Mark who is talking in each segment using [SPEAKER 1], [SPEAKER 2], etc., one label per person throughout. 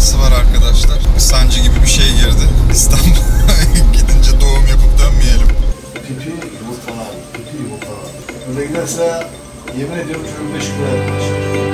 [SPEAKER 1] ağrısı var arkadaşlar. Bir sancı gibi bir şey girdi. İstanbul'a gidince doğum yapıp dönmeyelim.
[SPEAKER 2] Pipi yumurtalar, pipi yumurtalar. Böyle giderse yemin ediyorum çocuk 5 kilo yapmış.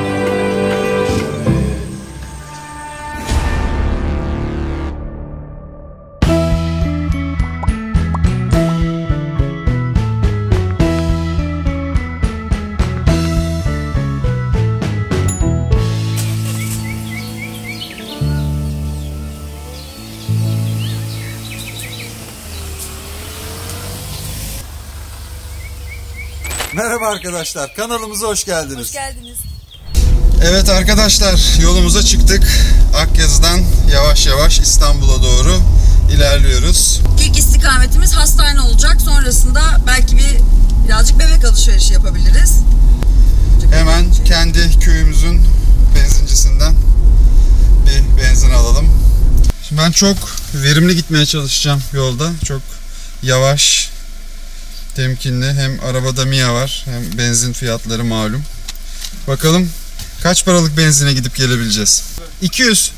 [SPEAKER 1] Merhaba arkadaşlar, kanalımıza hoş geldiniz.
[SPEAKER 3] Hoş geldiniz.
[SPEAKER 1] Evet arkadaşlar, yolumuza çıktık. Akyazı'dan yavaş yavaş İstanbul'a doğru ilerliyoruz.
[SPEAKER 3] İlk istikametimiz hastane olacak. Sonrasında belki birazcık bebek alışverişi yapabiliriz.
[SPEAKER 1] Hemen kendi köyümüzün benzincisinden bir benzin alalım. Şimdi ben çok verimli gitmeye çalışacağım yolda. Çok yavaş, temkinli. Hem arabada Mia var, hem benzin fiyatları malum. Bakalım kaç paralık benzine gidip gelebileceğiz. 200.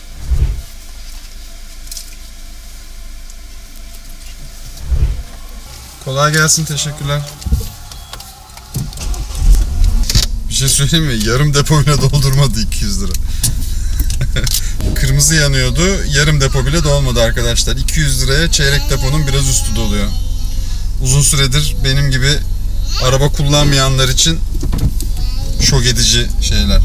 [SPEAKER 1] Kolay gelsin, teşekkürler. Bir şey söyleyeyim mi? Yarım depo bile doldurmadı 200 lira. Kırmızı yanıyordu, yarım depo bile dolmadı arkadaşlar. 200 liraya çeyrek deponun biraz üstü doluyor. Uzun süredir benim gibi araba kullanmayanlar için şok edici şeyler.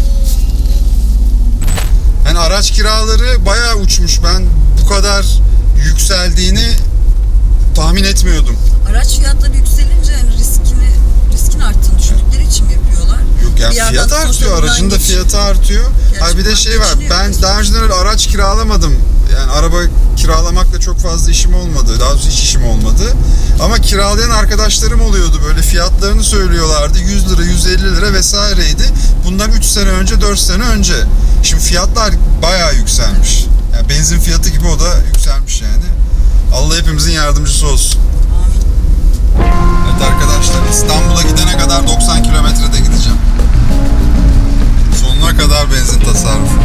[SPEAKER 1] Yani araç kiraları bayağı uçmuş. Ben bu kadar yükseldiğini tahmin etmiyordum.
[SPEAKER 3] Araç fiyatları yükselince yani riskin arttığını düşündükleri için mi yapıyorlar?
[SPEAKER 1] Yok yani fiyat artıyor, aracın da fiyatı artıyor. Hayır bir de şey var, ben daha önce öyle araç kiralamadım. Yani araba kiralamakla çok fazla işim olmadı. Daha doğrusu hiç işim olmadı. Ama kiralayan arkadaşlarım oluyordu. Böyle fiyatlarını söylüyorlardı. 100 lira, 150 lira vesaireydi. Bundan 3 sene önce, 4 sene önce. Şimdi fiyatlar bayağı yükselmiş. Yani benzin fiyatı gibi o da yükselmiş yani. Allah hepimizin yardımcısı olsun. Evet arkadaşlar, İstanbul'a gidene kadar 90 kilometrede gideceğim. Sonuna kadar benzin tasarrufu.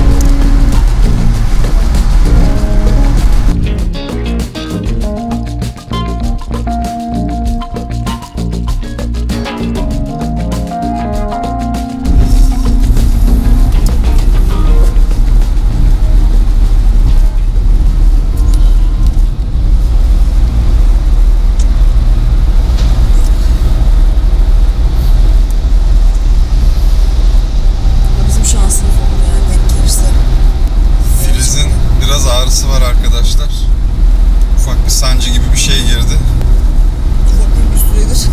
[SPEAKER 1] Ağrısı var arkadaşlar. Ufak bir sancı gibi bir şey girdi.
[SPEAKER 3] Ufak bir süredir.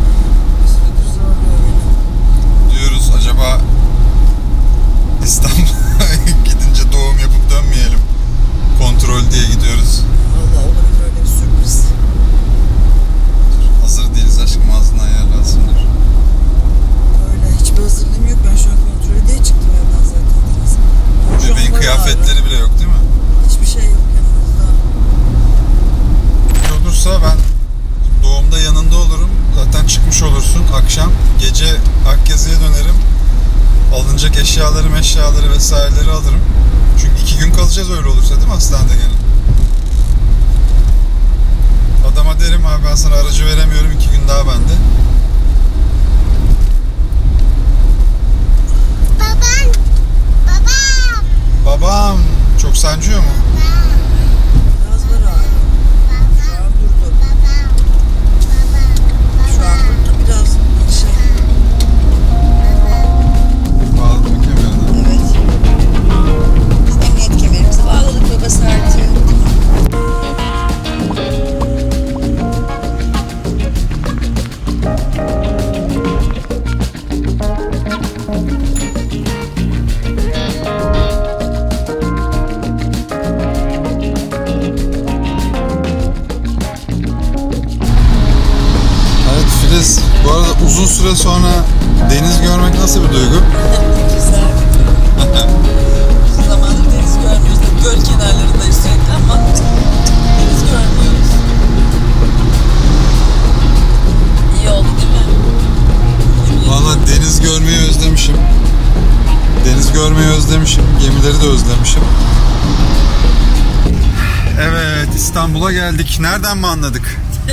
[SPEAKER 1] Diyoruz acaba İstanbul'a gidince doğum yapıp dönmeyelim. Kontrol diye gidiyoruz.
[SPEAKER 3] Allah olabilir öyle bir sürpriz.
[SPEAKER 1] Hazır değiliz aşkım, ağzından yerlensin dur.
[SPEAKER 3] Öyle hiçbir hazırlığım yok. Ben şu an kontrol diye çıktım evden zaten.
[SPEAKER 1] Bebeğin kıyafetleri bile yok değil mi?
[SPEAKER 3] Hiçbir şey yok yanımızda.
[SPEAKER 1] Olursa ben doğumda yanında olurum. Zaten çıkmış olursun. Akşam gece Akyazı'ya dönerim. Alınacak eşyaları vesaireleri alırım. Çünkü 2 gün kalacağız öyle olursa değil mi hastanede gene? Adama derim abi ben sana aracı veremiyorum, 2 gün daha bende. Babam çok sancıyor mu?
[SPEAKER 3] Biraz var abi. Şu an durdu. Şu an durdu biraz şey.
[SPEAKER 1] Bağladık mı kemerine?
[SPEAKER 3] Evet. Biz emniyet kemerimizi bağladık baba serti.
[SPEAKER 1] Bu arada uzun süre sonra deniz görmek nasıl bir duygu?
[SPEAKER 3] Güzel. Uzun zamandır deniz görmüyoruz. Göl kenarlarındayız sürekli ama deniz görmüyoruz. İyi oldu değil mi?
[SPEAKER 1] Valla deniz görmeyi özlemişim. Deniz görmeyi özlemişim. Gemileri de özlemişim. Evet, İstanbul'a geldik. Nereden mi anladık?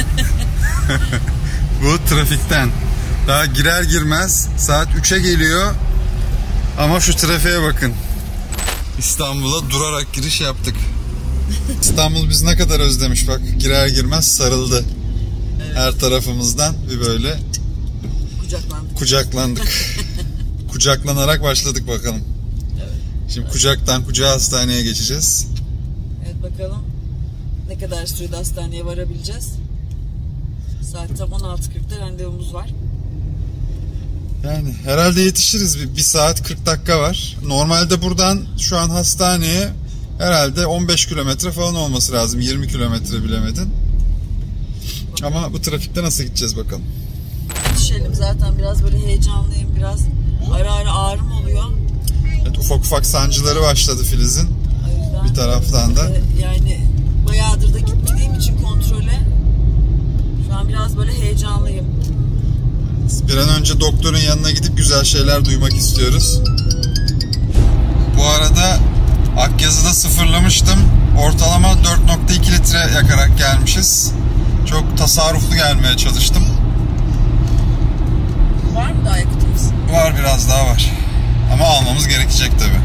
[SPEAKER 1] Bu trafikten. Daha girer girmez saat 3'e geliyor. Ama şu trafiğe bakın. İstanbul'a durarak giriş yaptık. İstanbul bizi ne kadar özlemiş bak. Girer girmez sarıldı. Evet. Her tarafımızdan bir böyle kucaklandık. Kucaklanarak başladık bakalım. Evet. Şimdi kucaktan kucağa hastaneye geçeceğiz.
[SPEAKER 3] Evet, bakalım ne kadar sürede hastaneye varabileceğiz. Saat tam 16.40'da randevumuz var.
[SPEAKER 1] Yani herhalde yetişiriz. Bir saat 40 dakika var. Normalde buradan şu an hastaneye herhalde 15 kilometre falan olması lazım. 20 kilometre bilemedin. Ama bu trafikte nasıl gideceğiz bakalım.
[SPEAKER 3] Yetişelim, zaten biraz böyle heyecanlıyım. Biraz ara ara ağrım oluyor.
[SPEAKER 1] Evet, ufak ufak sancıları başladı Filiz'in. Bir taraftan da.
[SPEAKER 3] Yani bayağıdır da gitmediğim için kontrole şu an biraz böyle heyecanlıyım.
[SPEAKER 1] Bir an önce doktorun yanına gidip güzel şeyler duymak istiyoruz. Bu arada Akyazı'da sıfırlamıştım. Ortalama 4.2 litre yakarak gelmişiz. Çok tasarruflu gelmeye çalıştım.
[SPEAKER 3] Var mı daha yakıtımız?
[SPEAKER 1] Var, biraz daha var. Ama almamız gerekecek tabii.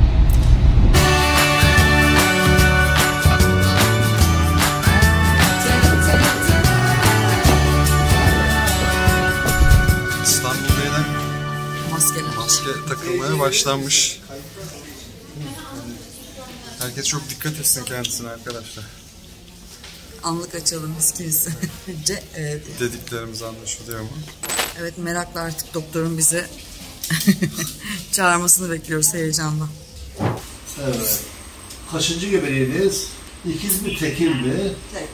[SPEAKER 1] İstanbul'da maske takılmaya başlanmış. Herkes çok dikkat etsin kendisine arkadaşlar.
[SPEAKER 3] Anlık açalım viskimizi.
[SPEAKER 1] Dediklerimiz anlaşılıyor mu?
[SPEAKER 3] Evet, merakla artık doktorun bize çağırmasını bekliyoruz heyecanla.
[SPEAKER 2] Evet. Kaçıncı gebeliğiniz? İkiz mi, tekil mi?
[SPEAKER 3] Tek.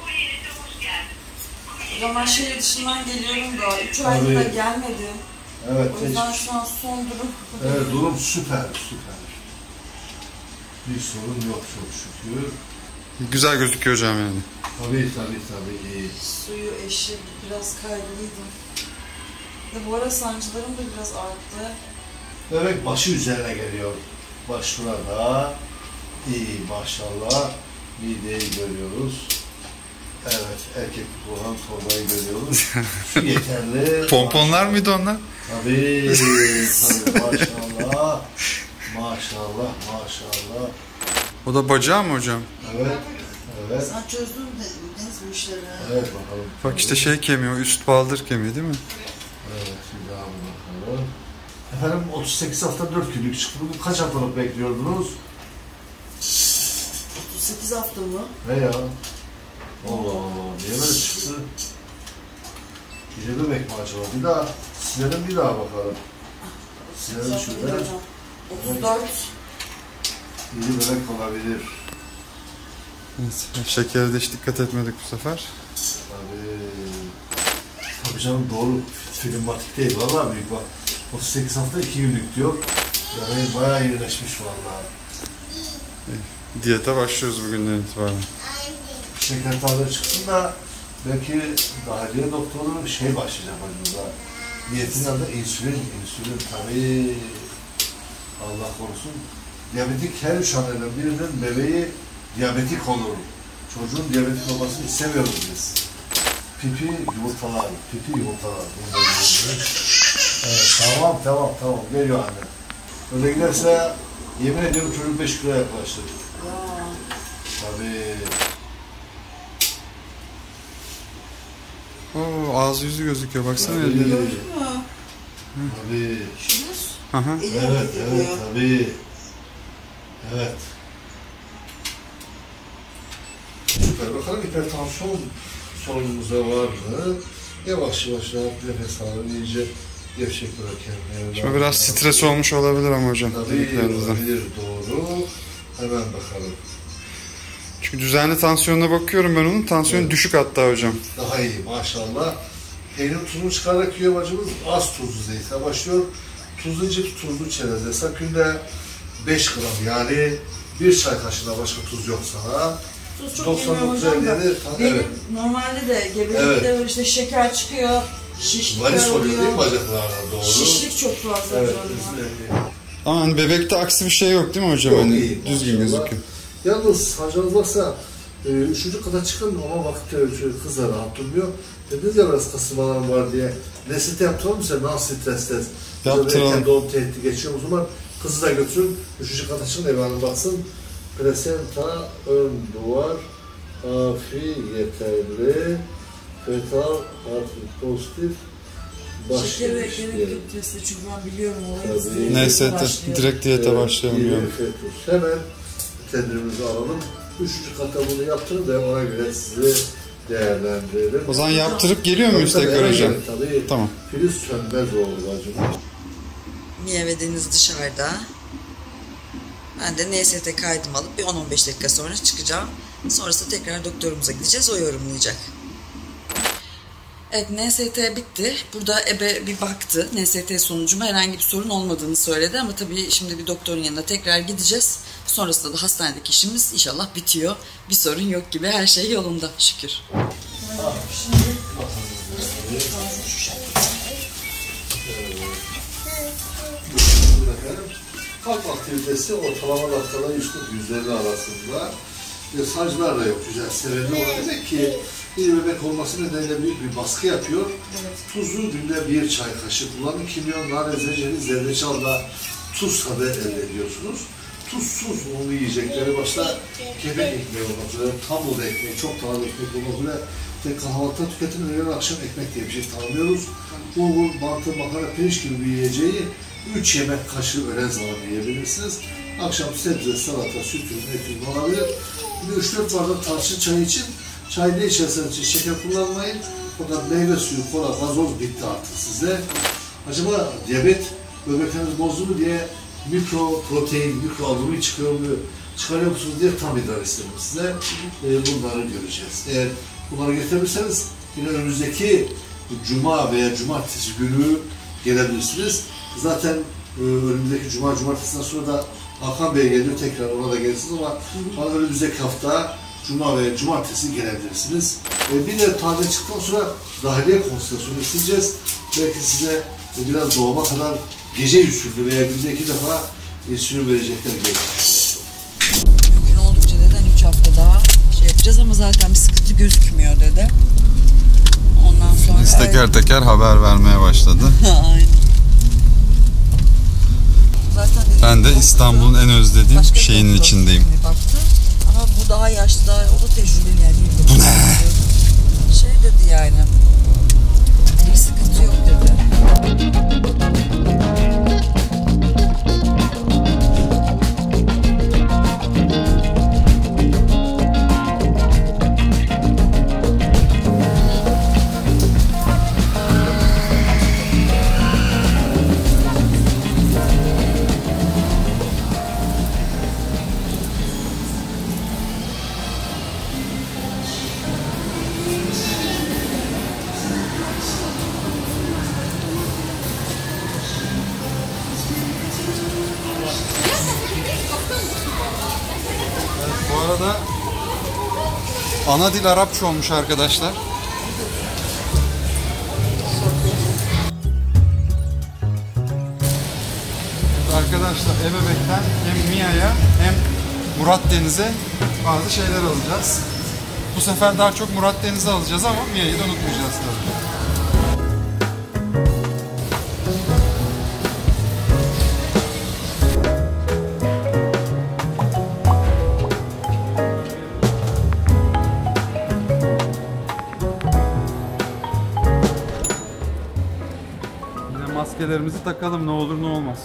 [SPEAKER 3] Ben şehir dışından geliyorum da 3 aydır da gelmedim.
[SPEAKER 2] Evet.
[SPEAKER 3] O yüzden şu an son durum.
[SPEAKER 2] Evet, durum süper. Bir sorun yok çok şükür.
[SPEAKER 1] Güzel gözüküyor hocam yani.
[SPEAKER 2] Tabii iyi.
[SPEAKER 3] Suyu, eşi biraz kaygılıydım. Ve bu ara sancılarım da biraz arttı.
[SPEAKER 2] Bebek başı üzerine geliyor. Baş burada. İyi maşallah. Mideyi görüyoruz. Evet, erkeklik olan torbayı görüyoruz. Şu yeterli.
[SPEAKER 1] Pomponlar mıydı onlar?
[SPEAKER 2] Tabii maşallah. Maşallah.
[SPEAKER 1] O da bacağı mı hocam?
[SPEAKER 2] Evet.
[SPEAKER 3] Sen çözdün de bu işleri.
[SPEAKER 2] Evet bakalım.
[SPEAKER 1] Bak işte şey kemiği, o üst baldır kemiği değil mi?
[SPEAKER 2] Evet, bir daha bakalım. Efendim 38 hafta 4 günlük çıktı. Bu kaç haftalık bekliyordunuz?
[SPEAKER 3] 38 hafta mı?
[SPEAKER 2] Ne ya? Allah, niye böyle çıktı? Gece bebek mi acaba? Bir daha, silelim bir daha bakalım. Silelim şöyle.
[SPEAKER 3] 34.
[SPEAKER 2] İyi bebek olabilir.
[SPEAKER 1] Evet, şekere de hiç dikkat etmedik bu sefer.
[SPEAKER 2] Tabii canım, doğru. Filmatik değil, vallahi büyük bak. 38 hafta 2 günlük diyor. Yani bayağı iyileşmiş vallahi.
[SPEAKER 1] Diyete başlıyoruz bugünden itibaren.
[SPEAKER 2] Şeker tadı çıksın da belki dahiliye doktoru şey başlayacak acaba. Niyetin adı insülin tabii. Allah korusun. Diyabetik her 3 anneden birinin bebeği diyabetik olur. Çocuğun diyabetik olmasını istemiyoruz biz. Pipi yumurtalar. Evet, tamam. Geliyor anne. Öyle giderse yemin ediyorum çocuk 5 kilo yaklaşır. Tabii.
[SPEAKER 1] Oo, ağzı yüzü gözüküyor baksana.
[SPEAKER 2] Tabii.
[SPEAKER 3] Gördün mü?
[SPEAKER 2] Tabii.
[SPEAKER 3] Şunuz.
[SPEAKER 1] Aha.
[SPEAKER 2] Evet, tabii. Evet. Süper. Bakalım hipertansiyon sorunumuzda var mı? Yavaş nefes alın, iyice gevşek bırakın.
[SPEAKER 1] Şimdi biraz stres olmuş olabilir ama hocam.
[SPEAKER 2] Tabii olabilir, doğru. Hemen bakalım.
[SPEAKER 1] Çünkü düzenli tansiyonuna bakıyorum ben onun. Tansiyonu düşük hatta hocam.
[SPEAKER 2] Daha iyi maşallah. Peynir tuzunu çıkarak yiyor bacımız. Az tuzlu zeytle başlıyor. Tuzlu cips, tuzlu çerez. Mesela günde 5 gram yani 1 çay kaşığına başka tuz yok sana.
[SPEAKER 3] Tuz çok yemiyorum hocam da. Benim normalde de gebelikte böyle işte şeker çıkıyor, şişlikler
[SPEAKER 2] varis oluyor
[SPEAKER 3] oluyor.
[SPEAKER 2] değil mi bacaklarına doğru?
[SPEAKER 3] Şişlik çok fazla
[SPEAKER 2] evet,
[SPEAKER 3] hocam.
[SPEAKER 1] Ama hani bebekte aksi bir şey yok değil mi hocam?
[SPEAKER 2] Yok,
[SPEAKER 1] Hani
[SPEAKER 2] iyi.
[SPEAKER 1] düzgün
[SPEAKER 2] Maşallah.
[SPEAKER 1] gözüküyor.
[SPEAKER 2] Yalnız sancınız varsa 3. kata çıkın ama vakit kız da rahat durmuyor. Dediniz ya biraz kasılmalarım var diye. NST yaptıralım mı sen? Nasıl stres test?
[SPEAKER 1] Yaptıralım.
[SPEAKER 2] Erken doğum tehdidi geçiyor. O zaman kızı da götürün. 3. kata çıkın Eva Hanım baksın. Plasenta, ön duvar, afi yeterli, fetal, hafif pozitif,
[SPEAKER 3] Şekeri
[SPEAKER 2] başlamış
[SPEAKER 3] gerek
[SPEAKER 2] diyelim.
[SPEAKER 3] yok testi çünkü ben biliyorum
[SPEAKER 2] Tabii.
[SPEAKER 3] olayı.
[SPEAKER 1] Neyse direkt diyete başlayalım.
[SPEAKER 2] İyi
[SPEAKER 1] Yani.
[SPEAKER 2] bir fetus. Hemen tedbirimizi alalım. 3. kata bunu yaptırın da ona göre sizi değerlendirelim.
[SPEAKER 1] O zaman yaptırıp geliyor muyuz
[SPEAKER 2] Tabii,
[SPEAKER 1] tekrar hocam?
[SPEAKER 2] Tabii.
[SPEAKER 1] Tamam.
[SPEAKER 2] Filiz sönmez oldu bacım.
[SPEAKER 3] Mia ve Deniz dışarıda. Ben de NST kaydımı alıp bir 10-15 dakika sonra çıkacağım. Sonrasında tekrar doktorumuza gideceğiz. O yorumlayacak. Evet, NST bitti. Burada ebe bir baktı. NST sonucuma herhangi bir sorun olmadığını söyledi ama tabii şimdi bir doktorun yanına tekrar gideceğiz. Sonrasında da hastanedeki işimiz inşallah bitiyor. Bir sorun yok gibi, her şey yolunda şükür.
[SPEAKER 2] Kalp aktivitesi ortalama dakikada 140-150 arasında. Sancılar da yok, güzel, sevenli olacak ki bir bebek olması nedeniyle büyük bir baskı yapıyor. Tuzu günde 1 çay kaşığı kullanın. Kimyon, nane, zencefil, zerdeçalla tuz tadı elde ediyorsunuz. Tuzsuz unlu yiyecekleri başta kepek ekmeği olmak üzere, tam buğday ekmeği, çok taze ekmek olmak üzere tek kahvaltıda tüketilen öğlen akşam ekmek diye bir şey tanımıyoruz. Bulgur, mantı, makarna, pirinç gibi bir yiyeceği 3 yemek kaşığı öğlen zamanı yiyebilirsiniz. Akşam sebze, salata, süt ürünü, et ürünü olabilir. Bir 3-4 bardak tarçın çayı için, çay ne içerseniz için şeker kullanmayın. Fakat meyve suyu, kola, gazoz bitti artık size. Acaba diyabet böbrekleriniz bozdu mu diye mikro protein, mikro albumin çıkarıyor musunuz diye tam idrar istedim size. Bunları göreceğiz. Eğer bunları getirebilirseniz yine önümüzdeki cuma veya cumartesi günü gelebilirsiniz. Zaten önümüzdeki cumartesinden sonra da Hakan Bey geliyor, tekrar ona da gelirsiniz ama önümüzdeki hafta cuma veya cumartesi gelebilirsiniz. Bir de taze çıktıktan sonra dahiliye konsültasyonu isteyeceğiz. Belki size biraz doğuma kadar gece usulü veya günde 2 defa insülin verecekler gerekiyor.
[SPEAKER 3] Mümkün oldukça dedi 3 hafta daha şey yapacağız ama zaten bir sıkıntı gözükmüyor dedi. Ondan sonra...
[SPEAKER 1] Biz teker teker haber vermeye başladı.
[SPEAKER 3] Aynen. Zaten
[SPEAKER 1] Ben de İstanbul'un en özlediğim
[SPEAKER 3] başka
[SPEAKER 1] şeyinin
[SPEAKER 3] doktor
[SPEAKER 1] içindeyim.
[SPEAKER 3] Baktı. Ama bu daha yaşlı, daha o da tecrübeli yani. Bu ne? Şey dedi yani. Bir sıkıntı yok dedi.
[SPEAKER 1] Bu arada ana dil Arapça olmuş arkadaşlar. Arkadaşlar ebebekten hem Mia'ya hem Murat Deniz'e bazı şeyler alacağız. Bu sefer daha çok Murat Deniz'i alacağız ama Mia'yı da unutmayacağız tabii. Yine maskelerimizi takalım, ne olur ne olmaz.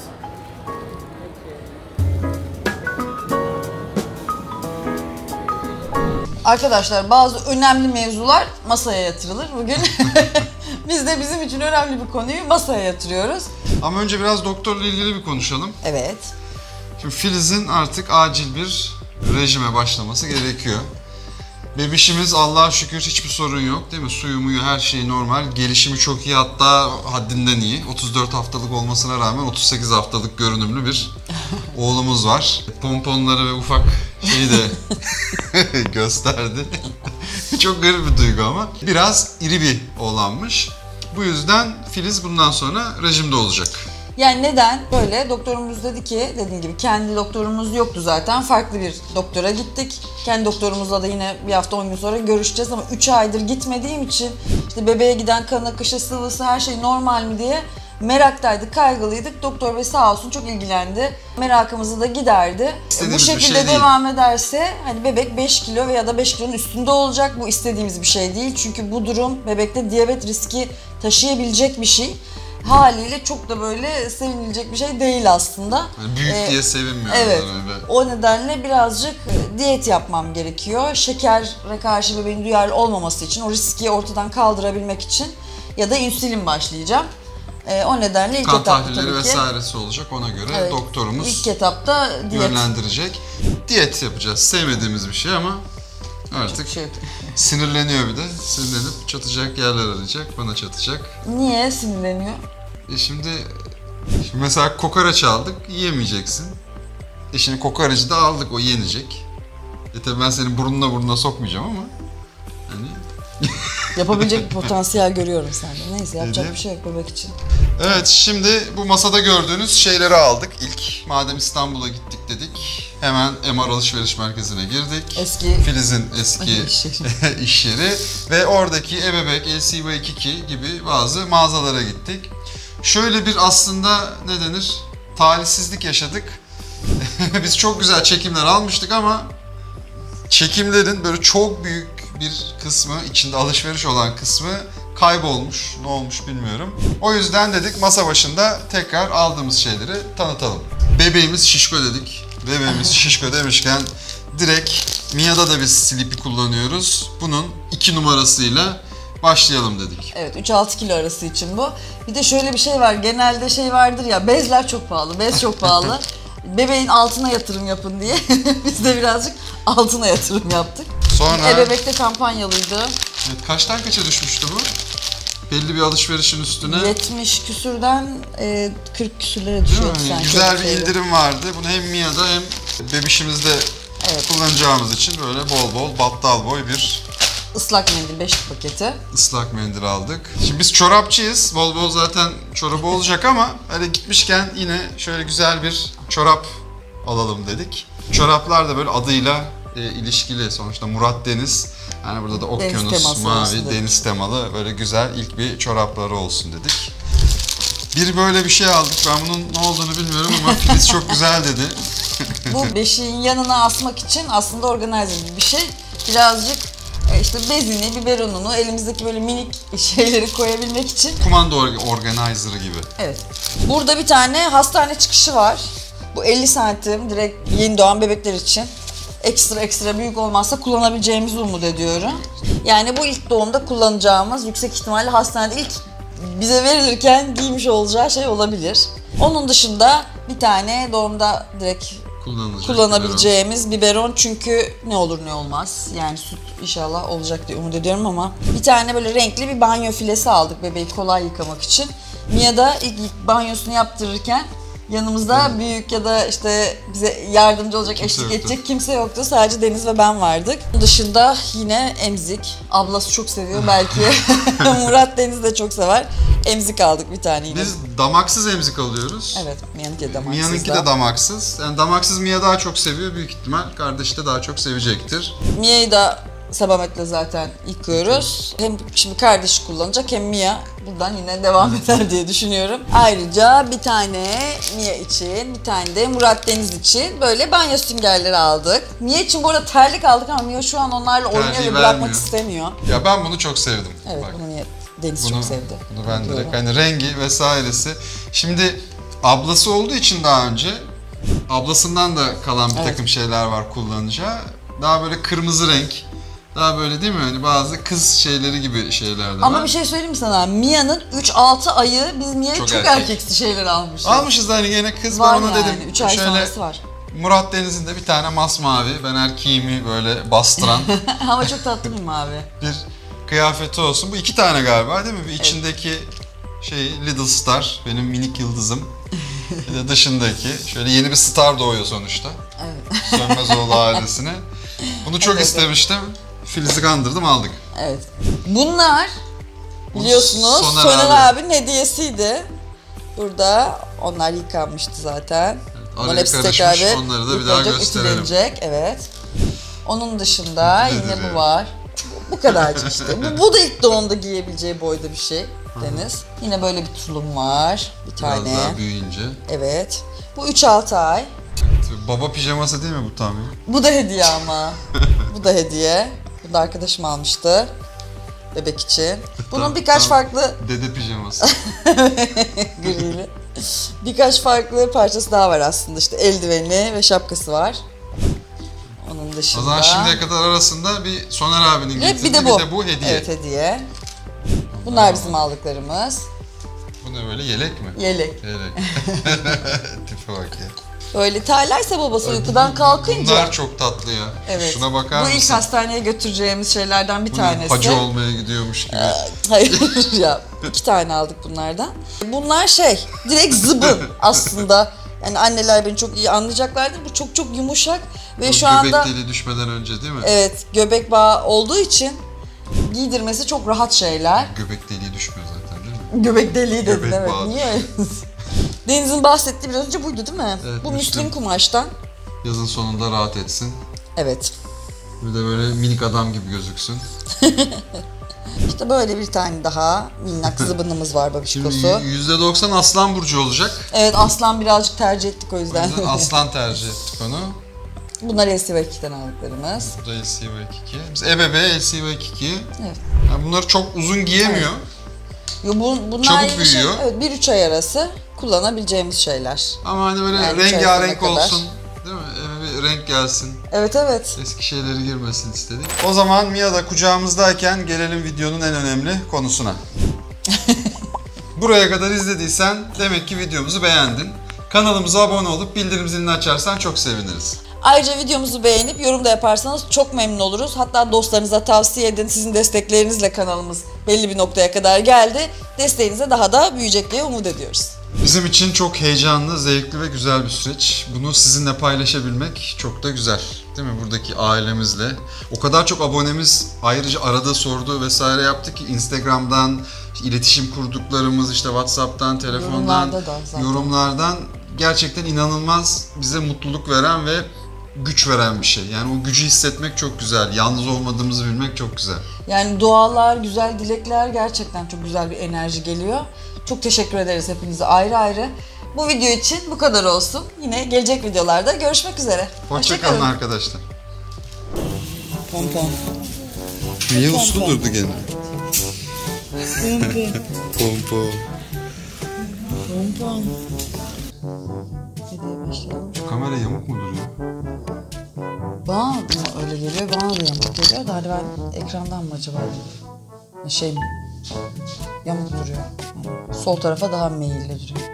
[SPEAKER 3] Arkadaşlar bazı önemli mevzular masaya yatırılır bugün. Biz de bizim için önemli bir konuyu masaya yatırıyoruz.
[SPEAKER 1] Ama önce biraz doktorla ilgili bir konuşalım.
[SPEAKER 3] Evet.
[SPEAKER 1] Şimdi Filiz'in artık acil bir rejime başlaması gerekiyor. Bebişimiz Allah'a şükür hiçbir sorun yok değil mi? Suyu muyu her şey normal. Gelişimi çok iyi, hatta haddinden iyi. 34 haftalık olmasına rağmen 38 haftalık görünümlü bir oğlumuz var. Pomponları ve ufak şeyi de gösterdi. Çok garip bir duygu ama. Biraz iri bir oğlanmış. Bu yüzden Filiz bundan sonra rejimde olacak.
[SPEAKER 3] Yani neden? Böyle doktorumuz dedi ki, dediğim gibi kendi doktorumuz yoktu zaten. Farklı bir doktora gittik. Kendi doktorumuzla da yine bir hafta 10 gün sonra görüşeceğiz ama 3 aydır gitmediğim için işte bebeğe giden kan akışı, sıvısı, her şey normal mi diye meraktaydık, kaygılıydık. Doktor bey sağ olsun çok ilgilendi. Merakımızı da giderdi. Bu şekilde devam ederse hani bebek 5 kilo veya da 5 kilonun üstünde olacak. Bu istediğimiz bir şey değil. Çünkü bu durum bebekte diyabet riski taşıyabilecek bir şey. Haliyle çok da böyle sevinilecek bir şey değil aslında.
[SPEAKER 1] Yani büyük diye sevinmiyor.
[SPEAKER 3] Evet. O nedenle birazcık diyet yapmam gerekiyor. Şekere karşı bebeğin duyarlı olmaması için, o riski ortadan kaldırabilmek için ya da insülin başlayacağım. O nedenle ilk
[SPEAKER 1] kan
[SPEAKER 3] etapta
[SPEAKER 1] tahlilleri
[SPEAKER 3] tabii ki
[SPEAKER 1] vesairesi olacak, ona göre doktorumuz
[SPEAKER 3] ilk etapta diyet
[SPEAKER 1] yönlendirecek. Diyet yapacağız. Sevmediğimiz bir şey ama artık sinirleniyor bir de. Sinirlenip çatacak yerler arayacak, bana çatacak.
[SPEAKER 3] Niye sinirleniyor?
[SPEAKER 1] Şimdi mesela kokoreç aldık, yiyemeyeceksin. Şimdi kokoreci de aldık, o yenecek. Tabii ben senin burnuna sokmayacağım ama hani
[SPEAKER 3] Yapabilecek bir potansiyel görüyorum sende. Neyse, yapacak bir şey yok bebek için.
[SPEAKER 1] Evet, şimdi bu masada gördüğünüz şeyleri aldık ilk. Madem İstanbul'a gittik dedik, hemen MR alışveriş merkezine girdik. Filiz'in eski iş yeri. Ve oradaki ebebek, LCV22 gibi bazı mağazalara gittik. Şöyle bir aslında ne denir? Talihsizlik yaşadık. Biz çok güzel çekimler almıştık ama çekimlerin böyle çok büyük bir kısmı, içinde alışveriş olan kısmı kaybolmuş. Ne olmuş bilmiyorum. O yüzden dedik masa başında tekrar aldığımız şeyleri tanıtalım. Bebeğimiz şişko dedik. Bebeğimiz şişko demişken direkt Mia'da da biz Sleepy kullanıyoruz. Bunun 2 numarasıyla başlayalım dedik.
[SPEAKER 3] Evet, 3-6 kilo arası için bu. Bir de şöyle bir şey var. Genelde şey vardır ya, bezler çok pahalı, bez çok pahalı. Bebeğin altına yatırım yapın diye biz de birazcık altına yatırım yaptık.
[SPEAKER 1] Sonra
[SPEAKER 3] Ebebek'te kampanyalıydı.
[SPEAKER 1] Evet, kaçtan kaça düşmüştü bu? Belli bir alışverişin üstüne.
[SPEAKER 3] 70 küsürden 40 küsürlere düşüyordu sanki.
[SPEAKER 1] Güzel bir indirim vardı. Bunu hem Mia'da hem bebişimizde kullanacağımız için böyle bol bol battal boy bir
[SPEAKER 3] ıslak mendil 5 paketi.
[SPEAKER 1] Islak mendil aldık. Şimdi biz çorapçıyız. Bol bol zaten çorabı olacak ama öyle gitmişken yine şöyle güzel bir çorap alalım dedik. Çoraplar da böyle adıyla ilişkili, sonuçta Murat Deniz. Yani burada da okyanus, mavi, deniz temalı böyle güzel ilk bir çorapları olsun dedik. Bir böyle bir şey aldık. Ben bunun ne olduğunu bilmiyorum ama Filiz çok güzel dedi.
[SPEAKER 3] Bu beşiğin yanına asmak için aslında organizer gibi bir şey. Birazcık işte bezini, biberonunu, elimizdeki böyle minik şeyleri koyabilmek için.
[SPEAKER 1] Kumanda organizer'ı gibi.
[SPEAKER 3] Evet. Burada bir tane hastane çıkışı var. Bu 50 santim direkt yeni doğan bebekler için. Ekstra büyük olmazsa kullanabileceğimizi umut ediyorum. Yani bu ilk doğumda kullanacağımız, yüksek ihtimalle hastanede ilk bize verilirken giymiş olacağı şey olabilir. Onun dışında bir tane doğumda direkt kullanabileceğimiz biberon, çünkü ne olur ne olmaz. Yani süt inşallah olacak diye umut ediyorum ama. Bir tane böyle renkli bir banyo filesi aldık bebeği kolay yıkamak için. Mia da ilk banyosunu yaptırırken yanımızda büyük ya da işte bize yardımcı olacak, eşlik edecek kimse yoktu. Sadece Deniz ve ben vardık. Bunun dışında yine emzik. Ablası çok seviyor belki. Murat Deniz de çok sever. Emzik aldık bir tane yine.
[SPEAKER 1] Biz damaksız emzik alıyoruz.
[SPEAKER 3] Evet, Mia'nınki de damaksız.
[SPEAKER 1] Mia'nınki de damaksız. Yani damaksız Mia daha çok seviyor. Büyük ihtimal kardeşi de daha çok sevecektir.
[SPEAKER 3] Mia'yı da Sebamet'le zaten yıkıyoruz. Hem şimdi kardeşi kullanacak hem Mia buradan yine devam eder diye düşünüyorum. Ayrıca bir tane Mia için, bir tane de Murat Deniz için böyle banyo süngerleri aldık. Mia için bu arada terlik aldık ama Mia şu an onlarla oynuyor ve bırakmak istemiyor.
[SPEAKER 1] Ya ben bunu çok sevdim.
[SPEAKER 3] Evet,
[SPEAKER 1] bak.
[SPEAKER 3] bunu Deniz çok sevdi.
[SPEAKER 1] Bunu ben direkt hani rengi vesairesi. Şimdi ablası olduğu için daha önce ablasından da kalan bir takım şeyler var kullanacağı. Daha böyle kırmızı renk. Daha böyle değil mi? Hani bazı kız şeyleri gibi şeyler de var.
[SPEAKER 3] Ama bir şey söyleyeyim mi sana? Mia'nın 3-6 ayı biz Mia'ya çok erkeksi şeyler almışız.
[SPEAKER 1] Almışız da hani gene kız var, ona dedim.
[SPEAKER 3] 3 ay sonrası var.
[SPEAKER 1] Murat Deniz'in de bir tane masmavi, ben erkeğimi böyle bastıran.
[SPEAKER 3] Ama çok tatlı bir mavi.
[SPEAKER 1] Bir kıyafeti olsun. Bu 2 tane galiba değil mi? Bir içindeki Little Star, benim minik yıldızım. Bir de dışındaki. Şöyle yeni bir star doğuyor sonuçta.
[SPEAKER 3] Evet.
[SPEAKER 1] Sönmezoğlu ailesine. Bunu çok istemiştim. Filiz'i kandırdım, aldık.
[SPEAKER 3] Evet. Bunlar biliyorsunuz Soner abinin hediyesiydi. Burada Onlar yıkanmıştı zaten.
[SPEAKER 1] Araya
[SPEAKER 3] Hepsi
[SPEAKER 1] karışmış,
[SPEAKER 3] tekrar bir
[SPEAKER 1] onları da bir daha
[SPEAKER 3] yıkanacak,
[SPEAKER 1] gösterelim.
[SPEAKER 3] ütülenecek. Evet. Onun dışında
[SPEAKER 1] Nedir
[SPEAKER 3] yine
[SPEAKER 1] ya?
[SPEAKER 3] bu var. Bu kadarcık işte. Bu da ilk doğumda giyebileceği boyda bir şey Deniz. Yine böyle bir tulum var. Bir
[SPEAKER 1] Biraz
[SPEAKER 3] tane.
[SPEAKER 1] daha büyüyünce.
[SPEAKER 3] Evet. Bu 3-6 ay.
[SPEAKER 1] Baba pijaması değil mi bu tam ya?
[SPEAKER 3] Bu da hediye ama. Bu da hediye. Bu da arkadaşım almıştı. Bebek için. Bunun birkaç farklı
[SPEAKER 1] Dede pijaması.
[SPEAKER 3] grili. Birkaç farklı parçası daha var aslında. İşte eldiveni ve şapkası var. Onun dışında.
[SPEAKER 1] O zaman şimdiye kadar arasında bir Soner abinin
[SPEAKER 3] Ve
[SPEAKER 1] getirdiği
[SPEAKER 3] bir de bu.
[SPEAKER 1] hediye.
[SPEAKER 3] Evet, hediye. Bunlar bizim aldıklarımız.
[SPEAKER 1] Bu ne böyle, yelek mi?
[SPEAKER 3] Yelek.
[SPEAKER 1] Yelek. Tipe bak ya.
[SPEAKER 3] Böyle terlerse babası uykudan kalkınca.
[SPEAKER 1] Bunlar çok tatlı ya.
[SPEAKER 3] Evet.
[SPEAKER 1] Şuna bakar
[SPEAKER 3] Bu
[SPEAKER 1] mısın?
[SPEAKER 3] ilk hastaneye götüreceğimiz şeylerden bir
[SPEAKER 1] Bu ne,
[SPEAKER 3] tanesi.
[SPEAKER 1] hacı olmaya gidiyormuş gibi.
[SPEAKER 3] Hayır ya. 2 tane aldık bunlardan. Bunlar direkt zıbın aslında. Yani anneler beni çok iyi anlayacaklardır. Bu çok çok yumuşak ve
[SPEAKER 1] Bu
[SPEAKER 3] şu anda
[SPEAKER 1] göbek deliği düşmeden önce değil mi?
[SPEAKER 3] evet, göbek bağı olduğu için giydirmesi çok rahat şeyler.
[SPEAKER 1] Göbek deliği düşmüyor zaten değil mi?
[SPEAKER 3] Göbek deliği dedin,
[SPEAKER 1] Göbek
[SPEAKER 3] evet.
[SPEAKER 1] bağı.
[SPEAKER 3] Niye öyle? Deniz'in bahsettiği biraz önce buydu değil mi?
[SPEAKER 1] Evet,
[SPEAKER 3] Bu
[SPEAKER 1] Müslüm.
[SPEAKER 3] müslim kumaştan.
[SPEAKER 1] Yazın sonunda rahat etsin.
[SPEAKER 3] Evet.
[SPEAKER 1] Bir de böyle minik adam gibi gözüksün.
[SPEAKER 3] İşte böyle bir tane daha minnak zıbınımız var,
[SPEAKER 1] Şimdi
[SPEAKER 3] babişkosu.
[SPEAKER 1] %90 Aslan Burcu olacak.
[SPEAKER 3] Evet, aslan birazcık tercih ettik o
[SPEAKER 1] O
[SPEAKER 3] yüzden.
[SPEAKER 1] yüzden Aslan tercih ettik onu.
[SPEAKER 3] Bunlar LCV2'den aldıklarımız.
[SPEAKER 1] Bu da LCV2. Biz EBB LCV2.
[SPEAKER 3] Evet.
[SPEAKER 1] Yani bunları çok uzun giyemiyor.
[SPEAKER 3] Yo, bunlar
[SPEAKER 1] Çabuk
[SPEAKER 3] yine
[SPEAKER 1] büyüyor.
[SPEAKER 3] evet, 1-3 ay arası kullanabileceğimiz şeyler.
[SPEAKER 1] Ama hani böyle
[SPEAKER 3] Yani
[SPEAKER 1] rengarenk
[SPEAKER 3] çözene kadar.
[SPEAKER 1] olsun. Değil mi? Eve bir renk gelsin.
[SPEAKER 3] Evet evet.
[SPEAKER 1] Eski şeyleri girmesin istedik. O zaman Mia da kucağımızdayken gelelim videonun en önemli konusuna. Buraya kadar izlediysen demek ki videomuzu beğendin. Kanalımıza abone olup bildirim zilini açarsan çok seviniriz.
[SPEAKER 3] Ayrıca videomuzu beğenip yorum da yaparsanız çok memnun oluruz. Hatta dostlarınıza tavsiye edin. Sizin desteklerinizle kanalımız belli bir noktaya kadar geldi. Desteğinize daha da büyüyecek diye umut ediyoruz.
[SPEAKER 1] Bizim için çok heyecanlı, zevkli ve güzel bir süreç. Bunu sizinle paylaşabilmek çok da güzel. Değil mi? Buradaki ailemizle. O kadar çok abonemiz ayrıca arada sordu vesaire yaptı ki Instagram'dan iletişim kurduklarımız, işte WhatsApp'tan, telefondan,
[SPEAKER 3] Yorumlarda da zaten.
[SPEAKER 1] yorumlardan gerçekten inanılmaz bize mutluluk veren ve güç veren bir şey. Yani o gücü hissetmek çok güzel. Yalnız olmadığımızı bilmek çok güzel.
[SPEAKER 3] Yani dualar, güzel dilekler, gerçekten çok güzel bir enerji geliyor. Çok teşekkür ederiz hepinize ayrı ayrı. Bu video için bu kadar olsun. Yine gelecek videolarda görüşmek üzere.
[SPEAKER 1] Hoşça kalın arkadaşlar.
[SPEAKER 3] Pompon.
[SPEAKER 1] Niye uslu durdu gene? Pompon.
[SPEAKER 3] Pompon. Hediye başlayalım.
[SPEAKER 1] Şu kamera yamuk mu duruyor?
[SPEAKER 3] Bana mı öyle geliyor, bana da yamuk geliyor da hadi ben ekrandan mı acaba? Şey mi? Yamuk duruyor. Yani sol tarafa daha meyilli duruyor.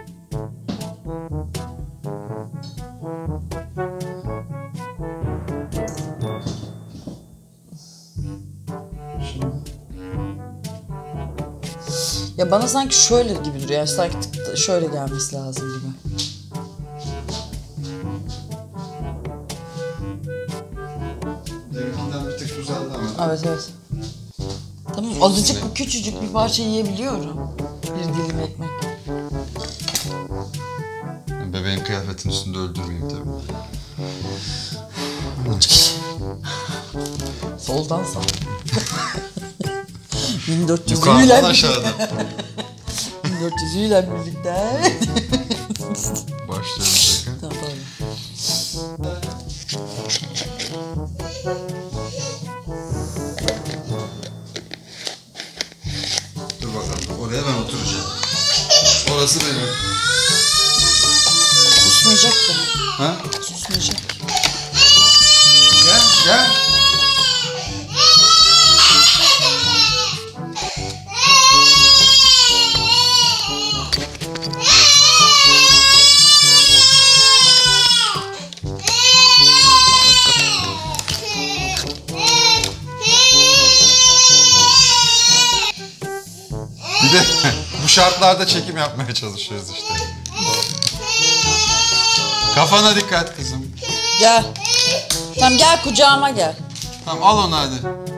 [SPEAKER 3] Ya bana sanki şöyle gibi duruyor. Yani sanki şöyle gelmesi lazım gibi.
[SPEAKER 1] Deminkinden bir tık güzeldi ama.
[SPEAKER 3] Evet evet. Tamam, azıcık bu küçücük bir parça yiyebiliyorum. Bir dilim ekmek.
[SPEAKER 1] Bebeğin kıyafetinin üstünde öldürmeyeyim tabii.
[SPEAKER 3] Soldan sağ. 1400
[SPEAKER 1] Yukarıdan
[SPEAKER 3] ile
[SPEAKER 1] aşağıdan.
[SPEAKER 3] 1400 ile birlikte.
[SPEAKER 1] Başlıyorum şaka.
[SPEAKER 3] Tamam tamam.
[SPEAKER 1] Dur bakalım. Oraya ben oturacağım. Orası benim.
[SPEAKER 3] Susmayacak ki.
[SPEAKER 1] Ha?
[SPEAKER 3] Susmayacak.
[SPEAKER 1] Gel, gel. Bir de bu şartlarda çekim yapmaya çalışıyoruz işte. Kafana dikkat kızım.
[SPEAKER 3] Gel. Tamam gel kucağıma gel.
[SPEAKER 1] Tamam al onu hadi.